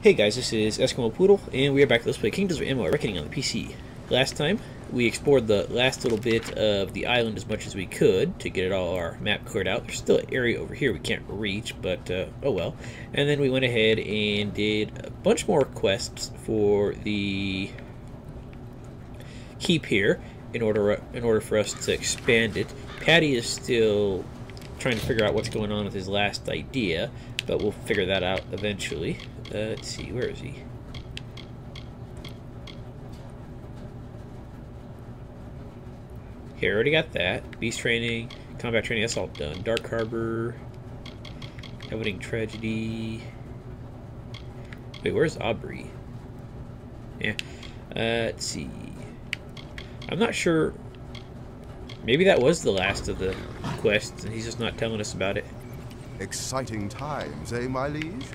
Hey guys, this is Eskimo Poodle, and we are back to Let's Play Kingdoms of Amalur Reckoning on the PC. Last time, we explored the last little bit of the island as much as we could to get it all our map cleared out. There's still an area over here we can't reach, but oh well. And then we went ahead and did a bunch more quests for the keep here in order for us to expand it. Patty is still trying to figure out what's going on with his last idea, but we'll figure that out eventually. Let's see, where is he? Here, I already got that. Beast training, combat training, that's all done. Dark Harbor, Eviding Tragedy. Wait, where's Aubrey? Yeah, let's see. I'm not sure. Maybe that was the last of the quests, and he's just not telling us about it. Exciting times, eh, my liege?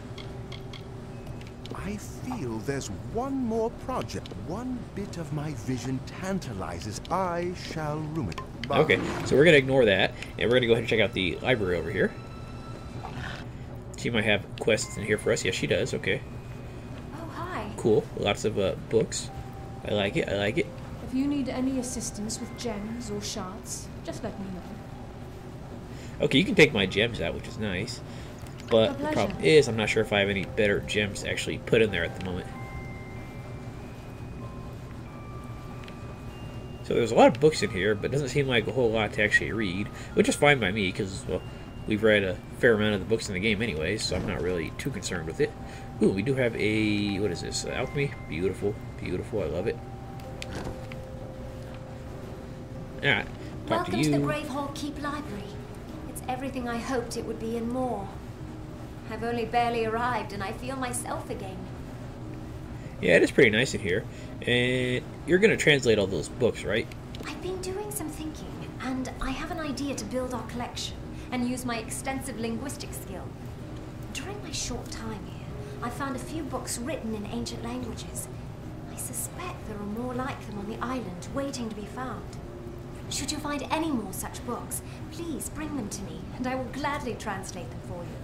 I feel there's one more project. One bit of my vision tantalizes. I shall ruminate. Okay, so we're going to ignore that, and we're going to go ahead and check out the library over here. She might have quests in here for us. Yes, she does. Okay. Oh, hi. Cool. Lots of books. I like it. I like it. If you need any assistance with gems or shards, just let me know. Okay, you can take my gems out, which is nice. But the problem is, I'm not sure if I have any better gems to actually put in there at the moment. So there's a lot of books in here, but it doesn't seem like a whole lot to actually read, which is fine by me, because, well, we've read a fair amount of the books in the game anyway, so I'm not really too concerned with it. Ooh, we do have a, what is this, alchemy? Beautiful, beautiful, I love it. Alright, talk to you. Welcome to the Grave Hall Keep Library. It's everything I hoped it would be and more. I've only barely arrived and I feel myself again. Yeah, it is pretty nice in here. And you're going to translate all those books, right? I've been doing some thinking, and I have an idea to build our collection and use my extensive linguistic skill. During my short time here, I found a few books written in ancient languages. I suspect there are more like them on the island, waiting to be found. Should you find any more such books, please bring them to me, and I will gladly translate them for you.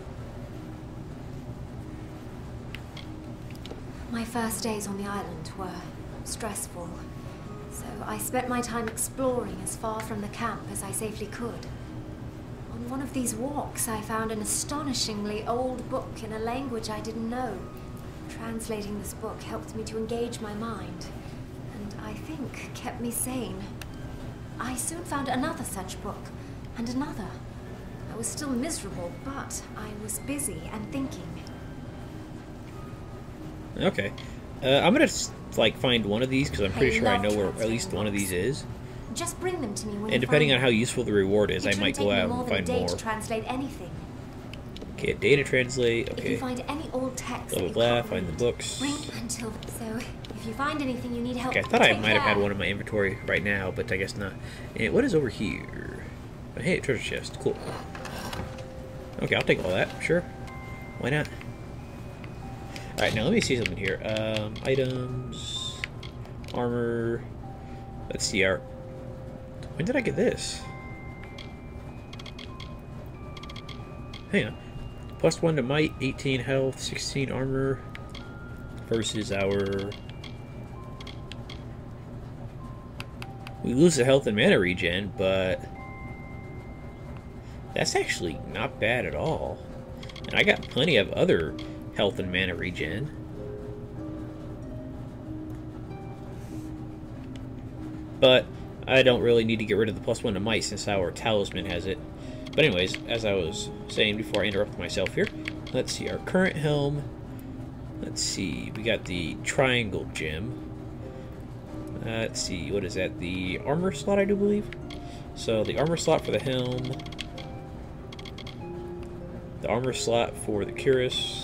My first days on the island were stressful, so I spent my time exploring as far from the camp as I safely could. On one of these walks, I found an astonishingly old book in a language I didn't know. Translating this book helped me to engage my mind, and I think kept me sane. I soon found another such book, and another. I was still miserable, but I was busy and thinking. Okay. I'm gonna like find one of these because I'm pretty sure I know where at least one of these is. Just bring them to me when and depending on how useful the reward is, I might go out and find more. To translate anything. Okay, a day to translate. Okay. If you find any old text, blah blah blah. Find the books. Bring until so. If you find anything you need help. Okay, I thought I might have had one in my inventory right now, but I guess not. And what is over here? Oh, hey, treasure chest. Cool. Okay, I'll take all that. Sure. Why not? Alright, now let me see something here. Items, armor. Let's see our. When did I get this? Hang on. +1 to might, 18 health, 16 armor. Versus our. We lose the health and mana regen, but that's actually not bad at all. And I got plenty of other health and mana regen. But I don't really need to get rid of the +1 to might since our talisman has it. But anyways, as I was saying before I interrupt myself here, let's see our current helm. Let's see, we got the triangle gem. Let's see, what is that? The armor slot, I do believe. So the armor slot for the helm. The armor slot for the cuirass.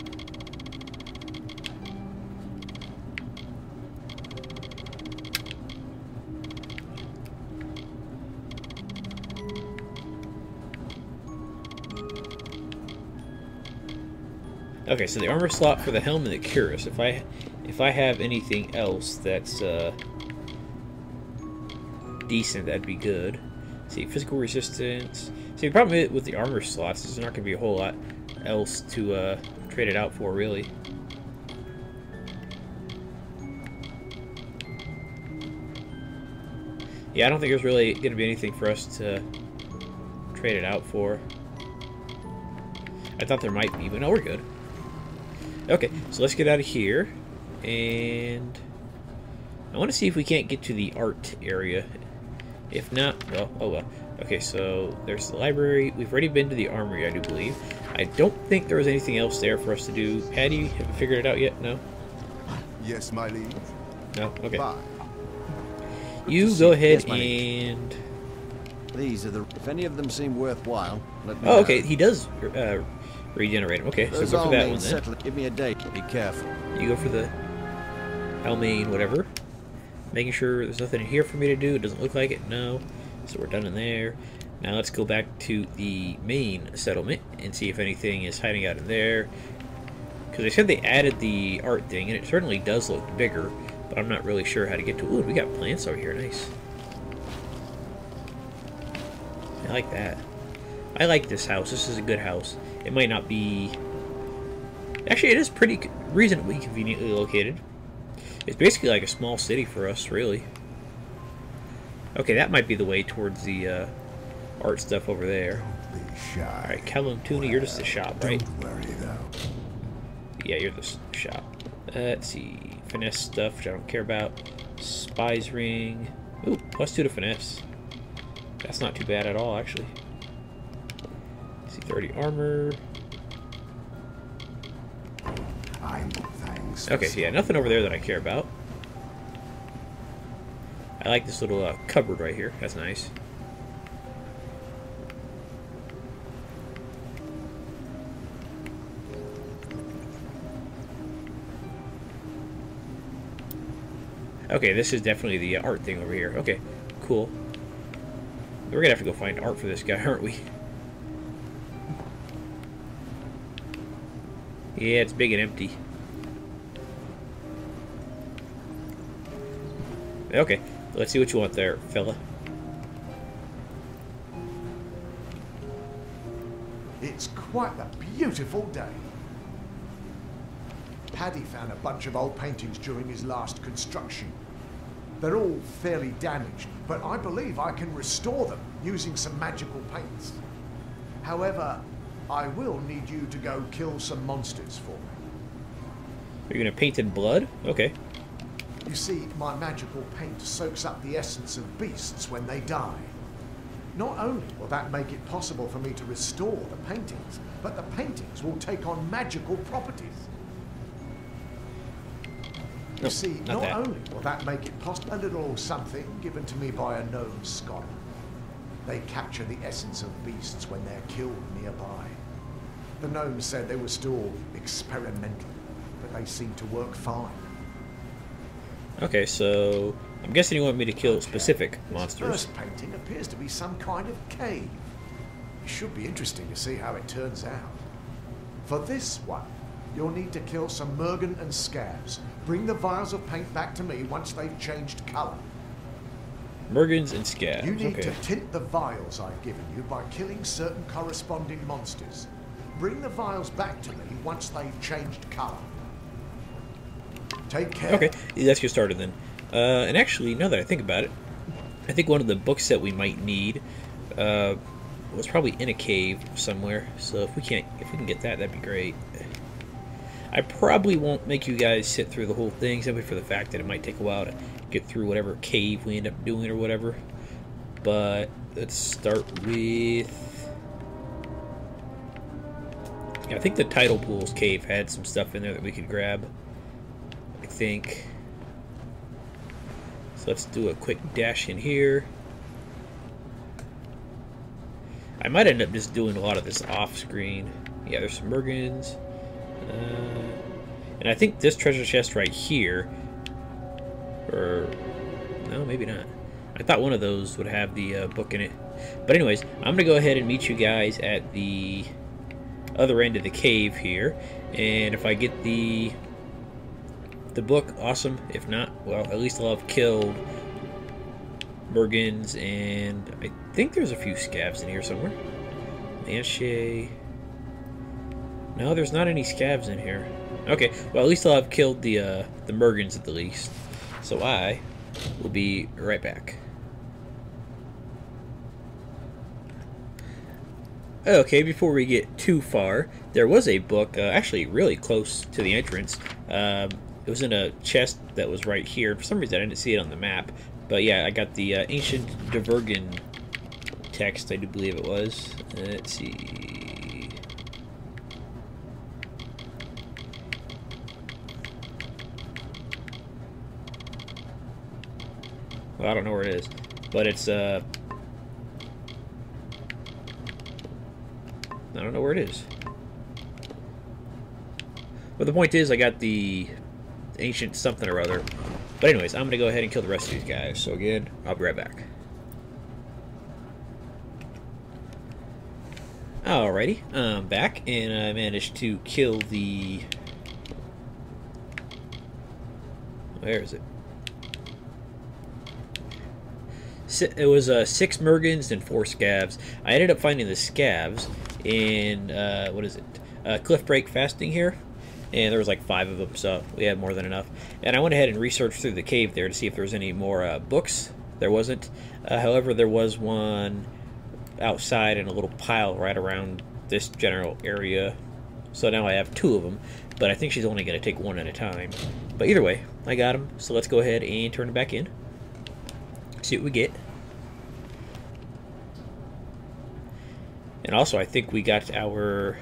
Okay, so the armor slot for the helm and the cuirass. If I have anything else that's decent, that'd be good. Let's see, physical resistance. See, the problem with the armor slots is there's not going to be a whole lot else to trade it out for, really. Yeah, I don't think there's really going to be anything for us to trade it out for. I thought there might be, but no, we're good. Okay, so let's get out of here. And I want to see if we can't get to the art area. If not, well, oh well. Okay, so there's the library. We've already been to the armory, I do believe. I don't think there was anything else there for us to do. Patty, have you figured it out yet? No? Yes, my liege. No? Okay. Bye. You go ahead Yes, my liege. and... These are the. If any of them seem worthwhile, let me Oh, know. okay, he does regenerate them. Okay, so Those go for that Almain one then. settle. Give me a date. Be careful. You go for the Almain, whatever. Making sure there's nothing in here for me to do. It doesn't look like it. No. So we're done in there. Now let's go back to the main settlement and see if anything is hiding out in there. Because they said they added the art thing, and it certainly does look bigger, but I'm not really sure how to get to. Ooh, we got plants over here. Nice. I like that. I like this house. This is a good house. It might not be... Actually, it is pretty reasonably conveniently located. It's basically like a small city for us, really. Okay, that might be the way towards the art stuff over there. Don't be shy. Alright, Callum Tooney, you're just the shop, right? Don't worry, though. Yeah, you're the shop. Let's see. Finesse stuff, which I don't care about. Spy's ring. Ooh, +2 to finesse. That's not too bad at all, actually. C30 armor. Thanks. Okay, so yeah, nothing over there that I care about. I like this little cupboard right here. That's nice. Okay, this is definitely the art thing over here. Okay, cool. We're gonna have to go find art for this guy, aren't we? Yeah, it's big and empty. Okay, let's see what you want there, fella. It's quite a beautiful day. Paddy found a bunch of old paintings during his last construction. They're all fairly damaged, but I believe I can restore them using some magical paints. However, I will need you to go kill some monsters for me. Are you gonna paint in blood? Okay. You see, my magical paint soaks up the essence of beasts when they die. Not only will that make it possible for me to restore the paintings, but the paintings will take on magical properties. You Nope, see, not not that. only will that make it possible, a little something given to me by a gnome scholar. They capture the essence of beasts when they're killed nearby. The gnomes said they were still experimental, but they seem to work fine. Okay, so I'm guessing you want me to kill specific This monsters. first painting appears to be some kind of cave. It should be interesting to see how it turns out. For this one, you'll need to kill some mergen and scabs. Bring the vials of paint back to me once they've changed colour. Mergens and scabs. You need Okay. to tint the vials I've given you by killing certain corresponding monsters. Bring the vials back to me once they've changed colour. Take care. Okay, let's get started then. And actually, now that I think about it, I think one of the books that we might need was probably in a cave somewhere. So if we can get that, that'd be great. I probably won't make you guys sit through the whole thing simply for the fact that it might take a while to get through whatever cave we end up doing or whatever. But let's start with... Yeah, I think the Tidal Pools cave had some stuff in there that we could grab. I think. So let's do a quick dash in here. I might end up just doing a lot of this off screen. Yeah, there's some Mergens. And I think this treasure chest right here, or no, maybe not. I thought one of those would have the book in it. But anyways, I'm going to go ahead and meet you guys at the other end of the cave here. And if I get the book, awesome. If not, well, at least I'll have killed Mergens, and I think there's a few scabs in here somewhere. Lanchet. No, there's not any scabs in here. Okay, well, at least I'll have killed the Mergens at the least. So I will be right back. Okay, before we get too far, there was a book actually really close to the entrance. It was in a chest that was right here. For some reason, I didn't see it on the map. But yeah, I got the Ancient Divergen text, I do believe it was. Let's see. Well, I don't know where it is, but it's I don't know where it is. But the point is, I got the ancient something or other. But anyways, I'm gonna go ahead and kill the rest of these guys. So again, I'll be right back. Alrighty, I'm back, and I managed to kill the... Where is it? It was 6 Mergens and 4 Scavs. I ended up finding the Scavs in, what is it? Cliff Break Fasting here. And there was like 5 of them, so we had more than enough. And I went ahead and researched through the cave there to see if there was any more books. There wasn't. However, there was one outside in a little pile right around this general area. So now I have 2 of them, but I think she's only going to take 1 at a time. But either way, I got them, so let's go ahead and turn it back in. See what we get. And also, I think we got our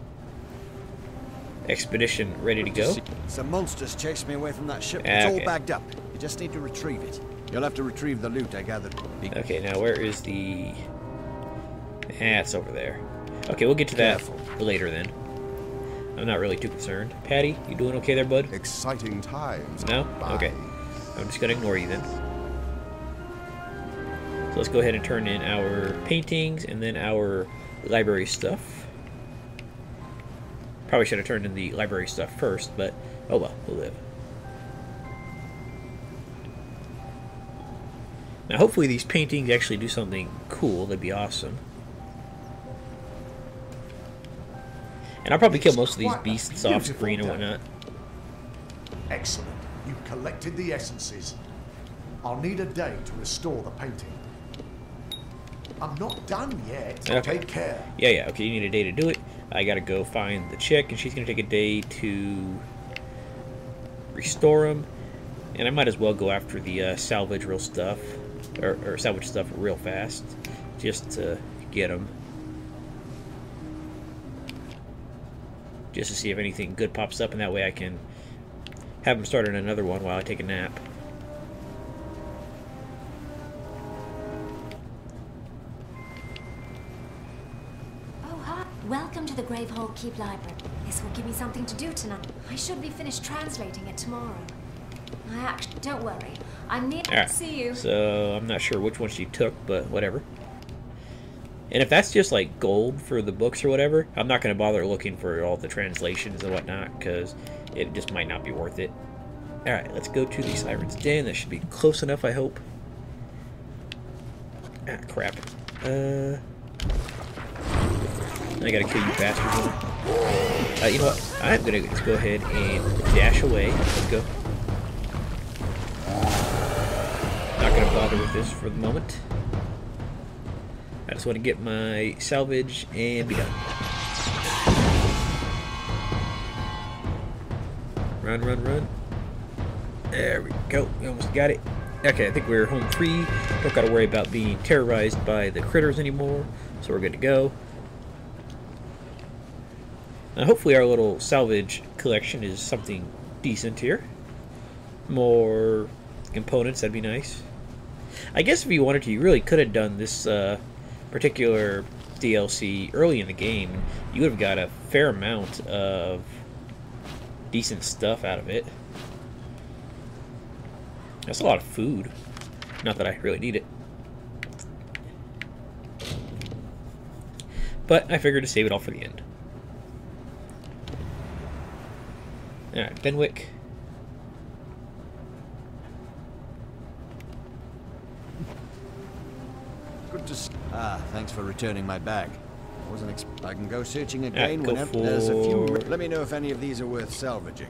expedition ready to go. Some monsters chased me away from that ship. It's all bagged up. You just need to retrieve it. You'll have to retrieve the loot, I gathered. Okay, now where is the... it's over there. Okay, we'll get to that later then. I'm not really too concerned. Patty, you doing okay there, bud? Exciting times. No? Okay. I'm just gonna ignore you then. So let's go ahead and turn in our paintings and then our library stuff. Probably should have turned in the library stuff first, but oh well, we'll live. Now hopefully these paintings actually do something cool. That'd be awesome. And I'll probably kill most of these beasts off screen or whatnot. Excellent. You've collected the essences. I'll need a day to restore the painting. I'm not done yet. Okay. Take care. Yeah, okay, you need a day to do it. I gotta go find the chick, and she's gonna take a day to restore them. And I might as well go after the salvage real stuff, or salvage stuff real fast, just to get them. Just to see if anything good pops up, and that way I can have them start on another one while I take a nap. Welcome to the Gravehole Keep Library. This will give me something to do tonight. I should be finished translating it tomorrow. Don't worry. I'm near to see you. So, I'm not sure which one she took, but whatever. And if that's just like gold for the books or whatever, I'm not going to bother looking for all the translations and whatnot, because it just might not be worth it. Alright, let's go to the Siren's Den. That should be close enough, I hope. Ah, crap. I gotta kill you bastards. You know what? I'm gonna go ahead and dash away. Let's go. Not gonna bother with this for the moment. I just want to get my salvage and be done. Run, run, run. There we go. We almost got it. Okay, I think we're home free. Don't gotta worry about being terrorized by the critters anymore. So we're good to go. Now hopefully our little salvage collection is something decent here. More components, that'd be nice. I guess if you wanted to, you really could have done this particular DLC early in the game. You would have got a fair amount of decent stuff out of it. That's a lot of food. Not that I really need it. But I figured to save it all for the end. Alright, Benwick. Good to see. Thanks for returning my bag. I can go searching again go whenever there's a few. for- Let me know if any of these are worth salvaging.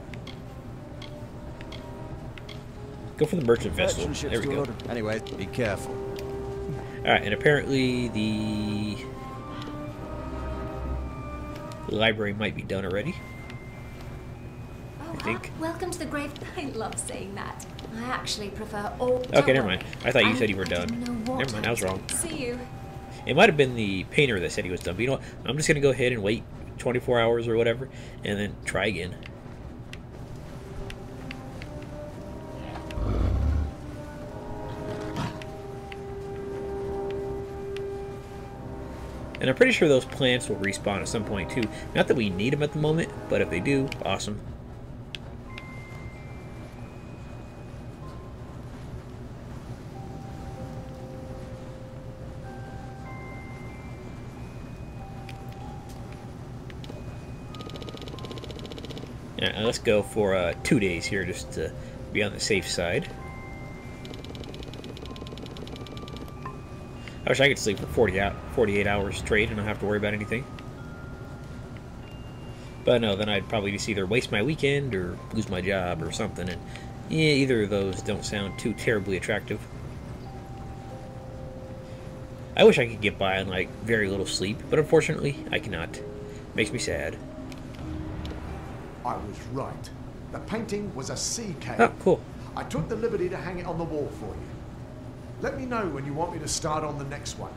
Go for the merchant vessel. Merchant ships There we do a go. lot of- Anyway, be careful. Alright, and apparently the The library might be done already. Oh, I think. welcome to the grave. I love saying that. I actually prefer all. Okay, never mind. I thought you said you were I done. didn't know what Never mind, I was wrong. See you. It might have been the painter that said he was done, but you know what? I'm just going to go ahead and wait 24 hours or whatever, and then try again. And I'm pretty sure those plants will respawn at some point too. Not that we need them at the moment, but if they do, awesome. Yeah, let's go for 2 days here just to be on the safe side. I wish I could sleep for 48 hours straight and not have to worry about anything. But no, then I'd probably just either waste my weekend or lose my job or something. And yeah, either of those don't sound too terribly attractive. I wish I could get by on like very little sleep, but unfortunately I cannot. Makes me sad. I was right. The painting was a sea cave. Oh, cool. I took the liberty to hang it on the wall for you. Let me know when you want me to start on the next one.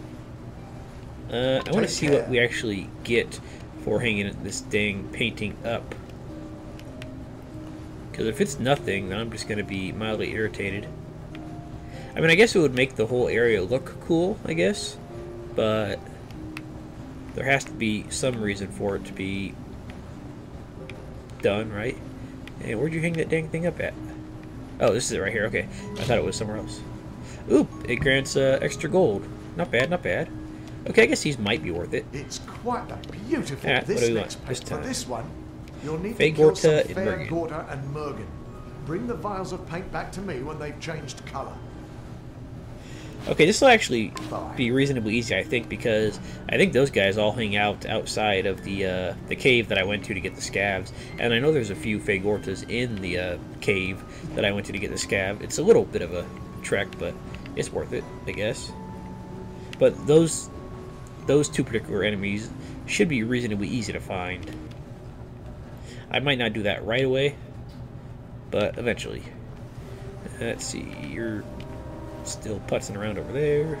I want to see what we actually get for hanging this dang painting up. Because if it's nothing, then I'm just going to be mildly irritated. I mean, I guess it would make the whole area look cool, I guess. But there has to be some reason for it to be done, right? Hey, where'd you hang that dang thing up at? Oh, this is it right here. Okay. I thought it was somewhere else. Oop, it grants extra gold. Not bad, not bad. Okay, I guess these might be worth it. It's quite a beautiful What do this we next want this paint. For time? this one, you'll need Fey to kill some Gorta and fair Mergen. Gorta and Mergen. Bring the vials of paint back to me when they've changed colour. Okay, this will actually be reasonably easy, I think, because I think those guys all hang out outside of the cave that I went to get the scavs, and I know there's a few Fey Gortas in the cave that I went to get the scav. It's a little bit of a trek, but it's worth it, I guess. But those two particular enemies should be reasonably easy to find. I might not do that right away, but eventually. Let's see, you're still putzing around over there.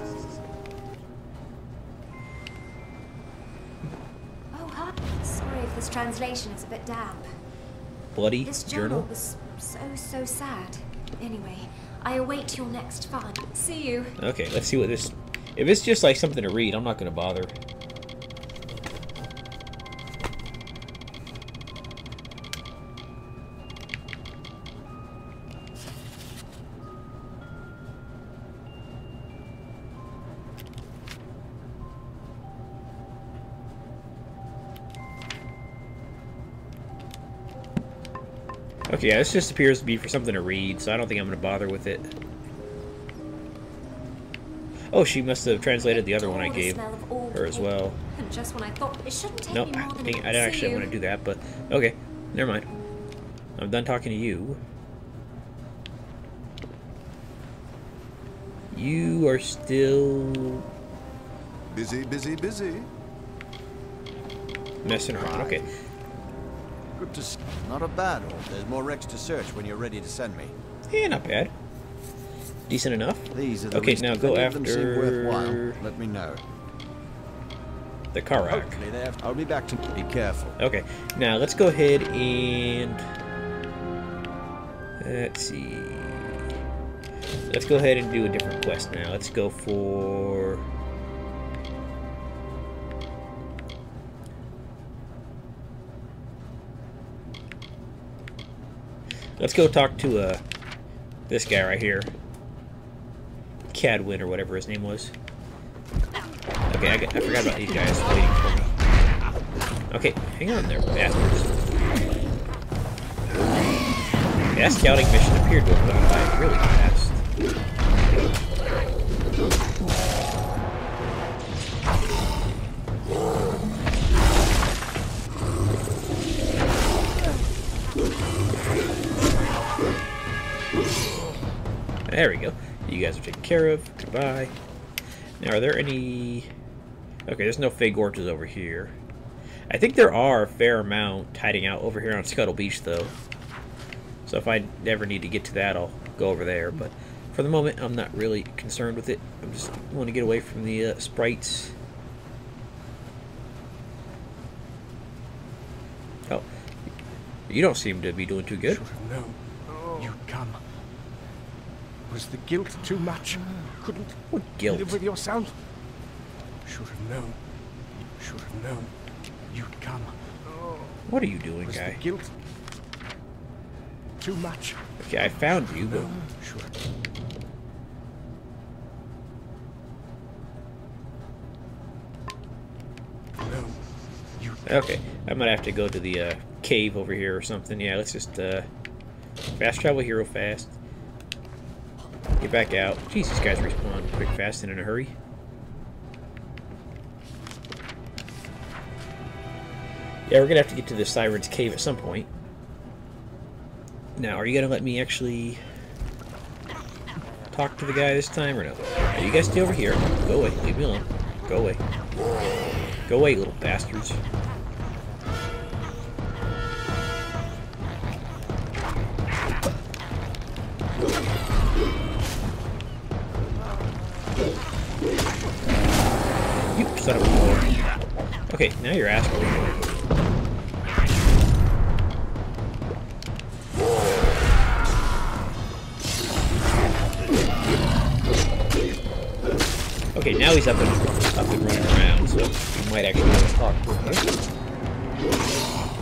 Oh, hi. Sorry if this translation is a bit damp. Bloody This journal? journal was so sad. Anyway, I await your next find. See you. Okay, let's see what this... If it's just like something to read, I'm not going to bother. Okay, yeah, this just appears to be for something to read, so I don't think I'm going to bother with it. Oh, she must have translated the other one I gave her as well. And just when I thought it shouldn't take Nope, me more than I didn't actually want to do that, but okay, never mind. I'm done talking to you. You are still Busy, busy, busy. messing around. Okay. Good to see. Not a bad one. There's more wrecks to search when you're ready to send me. Yeah, not bad. Decent enough. These are the Okay, least now if go any of them seem after worthwhile. Let me know. the Karak. Hopefully they have. I'll be back to. Be careful. Okay, now let's go ahead and let's see. Let's go ahead and do a different quest now. Let's go for let's go talk to this guy right here, Cadwin or whatever his name was. Okay, I forgot about these guys waiting for me. Okay, hang on there, bastards. Okay, that scouting mission appeared to have gone by really fast. There we go. You guys are taken care of. Goodbye. Now, are there any... Okay, there's no Fey Gorges over here. I think there are a fair amount hiding out over here on Scuttle Beach, though. So if I ever need to get to that, I'll go over there. But for the moment, I'm not really concerned with it. I just want to get away from the sprites. Oh, you don't seem to be doing too good. Should have known you'd come. Was the guilt too much? Couldn't What guilt? live with your sound? Should have known. Should have known you'd come. What are you doing, Was the guy? guilt too much? Okay, I found you, but Should have. Known you'd okay. I might have to go to the cave over here or something. Yeah, let's just fast travel here real fast. Get back out. Jeez, these guys respawn quick, fast, and in a hurry. Yeah, we're gonna have to get to the Siren's Cave at some point. Now, are you gonna let me actually talk to the guy this time or no? Now, you guys stay over here. Go away. Leave me alone. Go away. Go away, little bastards. You son of a whore. Okay, now you're asking me. Okay, now he's up and running around, so we might actually want to talk to him.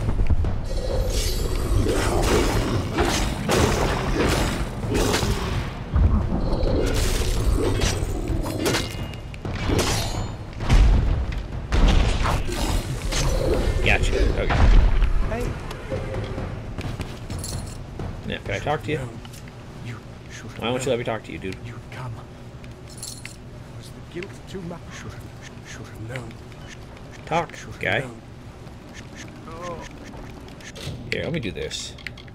Gotcha. Okay. Hey. Now, can I talk to you? You should have Why don't you let me talk to you, dude? You'd come. Was the guilt too much? Should have known. Talk, Should have guy. known. Here, let me do this.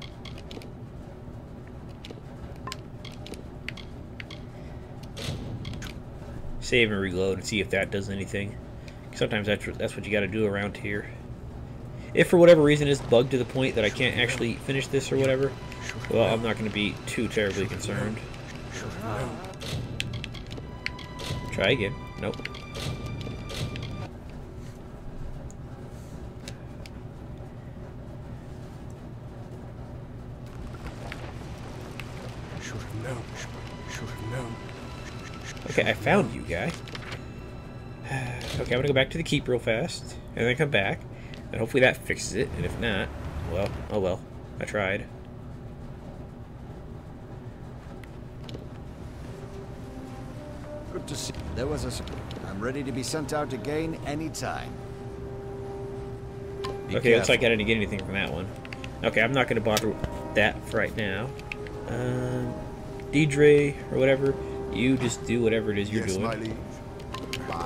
Save and reload and see if that does anything. Sometimes that's what you got to do around here. If for whatever reason it's bugged to the point that I can't actually finish this or whatever, well, I'm not going to be too terribly concerned. Should have known. Try again. Nope. Should have known. Should have known. Okay, I found you, guy. Okay, I'm going to go back to the keep real fast, and then come back, and hopefully that fixes it, and if not, well, oh well, I tried. Good to see. There was a. I'm ready to be sent out again anytime. Be Okay, looks like I careful. didn't get anything from that one. Okay, I'm not going to bother with that for right now. Deidre, or whatever, you just do whatever it is you're Yes, doing. my liege. Bye.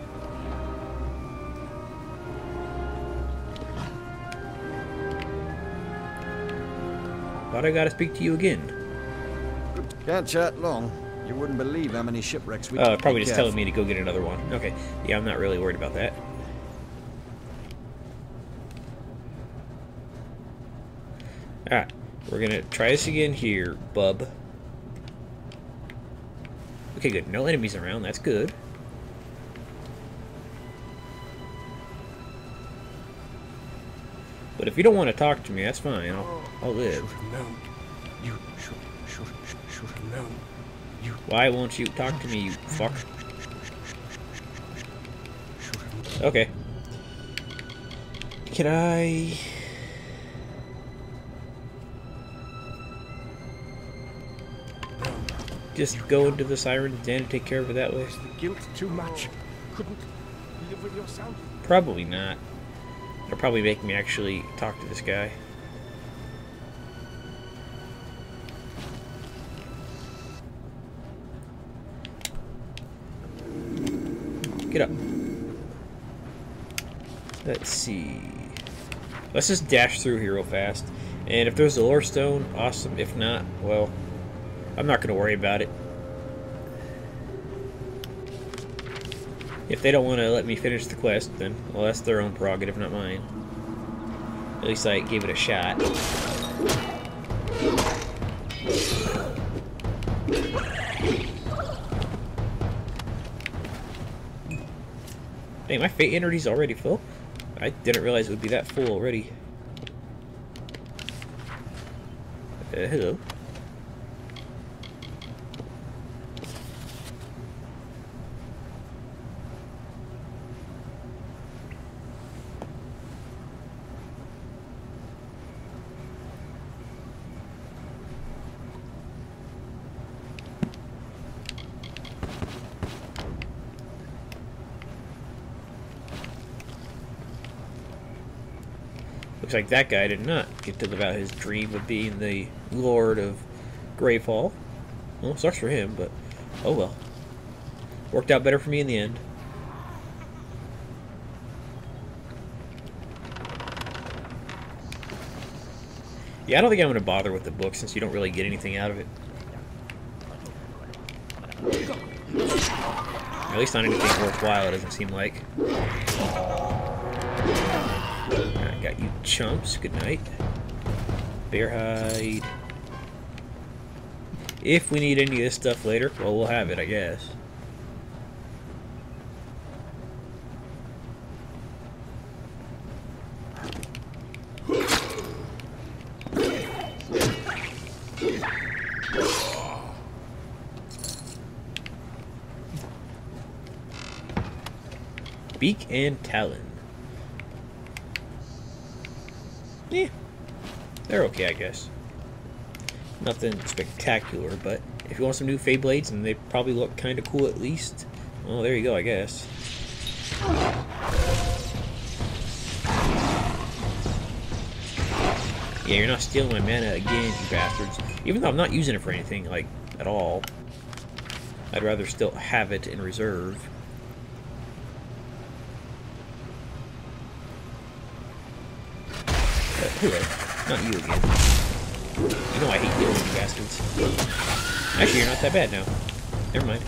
But I gotta speak to you again. Can't chat long. You wouldn't believe how many shipwrecks we. Oh, probably Be just careful. telling me to go get another one. Okay, yeah, I'm not really worried about that. Alright, we're gonna try this again here, bub. Okay, good. No enemies around, that's good. But if you don't want to talk to me, that's fine. I'll live. Should have known. You should have known. You Why won't you talk to me, you fuck? should have. Okay. Can I... just go into the Siren's Den and take care of it that way? Was the guilt too much? Couldn't live with yourself? Probably not. It'll probably make me actually talk to this guy. Get up. Let's see. Let's just dash through here real fast. And if there's a lore stone, awesome. If not, well, I'm not going to worry about it. If they don't want to let me finish the quest, then, well, that's their own prerogative, not mine. At least I gave it a shot. Dang, my fate energy's already full? I didn't realize it would be that full already. Hello. Looks like that guy did not get to live out his dream of being the Lord of Gravehall. Well, sucks for him, but oh well. Worked out better for me in the end. Yeah, I don't think I'm going to bother with the book since you don't really get anything out of it. At least not anything worthwhile, it doesn't seem like. I got you chumps. Good night. Bear hide. If we need any of this stuff later, well, we'll have it, I guess. Beak and talon. Yeah, they're okay, I guess. Nothing spectacular, but if you want some new Fey Blades, and they probably look kind of cool at least, well, there you go, I guess. Yeah, you're not stealing my mana again, you bastards. Even though I'm not using it for anything, like, at all. I'd rather still have it in reserve. Hello. Not you again. You know I hate dealing with you bastards. Actually, you're not that bad now. Never mind.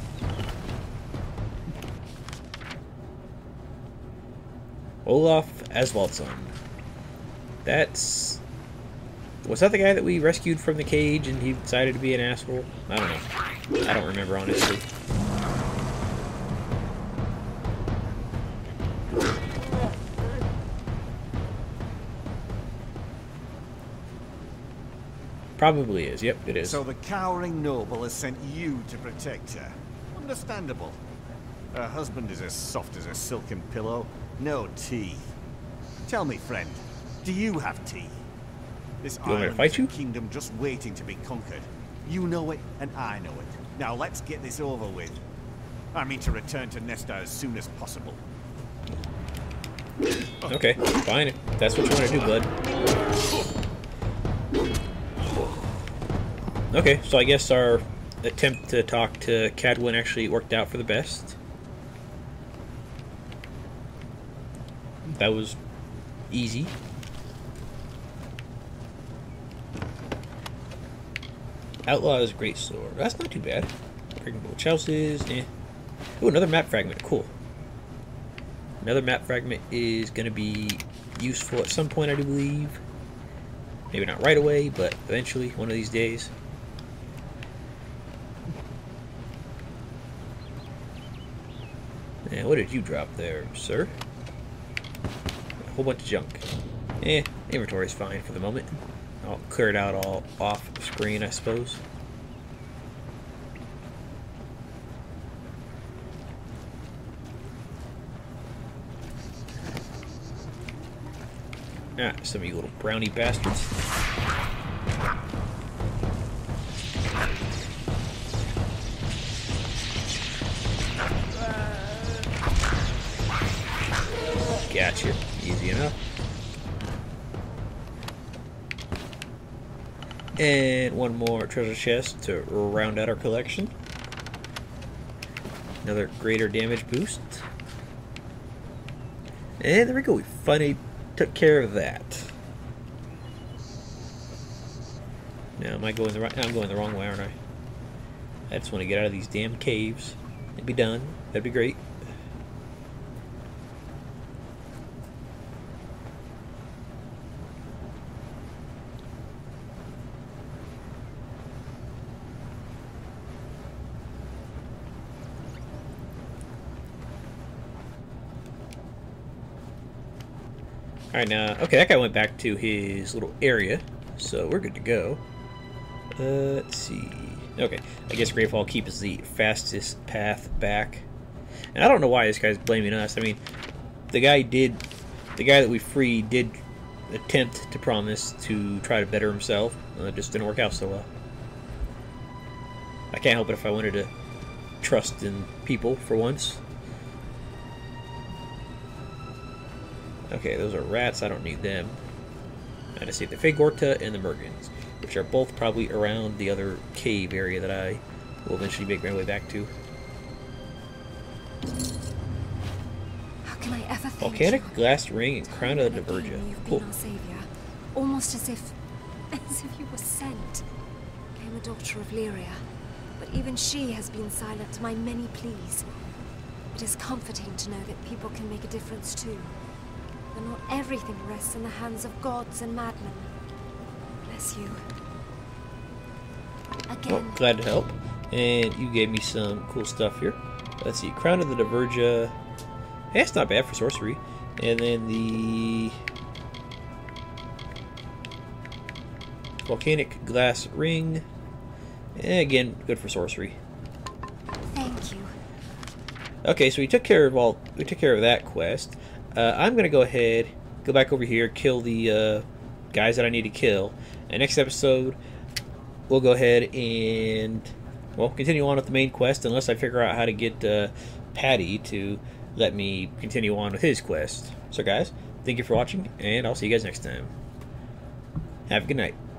Olaf Asvaldsson. That's... Was that the guy that we rescued from the cage and he decided to be an asshole? I don't know. I don't remember, honestly. Probably is. Yep, it is. So the cowering noble has sent you to protect her. Understandable. Her husband is as soft as a silken pillow. No teeth. Tell me, friend, do you have teeth? This island is a kingdom just waiting to be conquered. You know it, and I know it. Now let's get this over with. I mean to return to Nesta as soon as possible. Okay, fine. If that's what you want to do, bud. Okay, so I guess our attempt to talk to Cadwin actually worked out for the best. That was easy. Outlaw's great sword. That's not too bad. Breakable Chelsea's, eh. Ooh, another map fragment. Cool. Another map fragment is going to be useful at some point, I do believe. Maybe not right away, but eventually, one of these days. And what did you drop there, sir? A whole bunch of junk. Eh, inventory's fine for the moment. I'll clear it out all off the screen, I suppose. Ah, some of you little brownie bastards. Gotcha. Easy enough. And one more treasure chest to round out our collection. Another greater damage boost. And there we go. We finally took care of that. Now, am I going the right? I'm going the wrong way, aren't I? I just want to get out of these damn caves and be done. That'd be great. Alright, now, okay, that guy went back to his little area, so we're good to go. Let's see. Okay, I guess Gravehall Keep is the fastest path back. And I don't know why this guy's blaming us. I mean, the guy that we freed did attempt to promise to try to better himself. It just didn't work out so well. I can't help it if I wanted to trust in people for once. Okay, those are rats. I don't need them. I just need the Fagorta and the Mergans, which are both probably around the other cave area that I will eventually make my way back to. How can I ever thank Volcanic you? glass ring and crown of the Again, Divergia. you've Cool. been our savior, almost as if you were sent. I am a daughter of Lyria, but even she has been silent to my many pleas. It is comforting to know that people can make a difference too. That not everything rests in the hands of gods and madmen. Bless you. Well, Again. glad to help. And you gave me some cool stuff here. Let's see, crown of the Divergia. Hey, that's not bad for sorcery. And then the volcanic glass ring. And again, good for sorcery. Thank you. Okay, so we took care of that quest. I'm gonna go ahead, go back over here, kill the guys that I need to kill. And next episode, we'll go ahead and, well, continue on with the main quest, unless I figure out how to get Patty to let me continue on with his quest. So guys, thank you for watching, and I'll see you guys next time. Have a good night.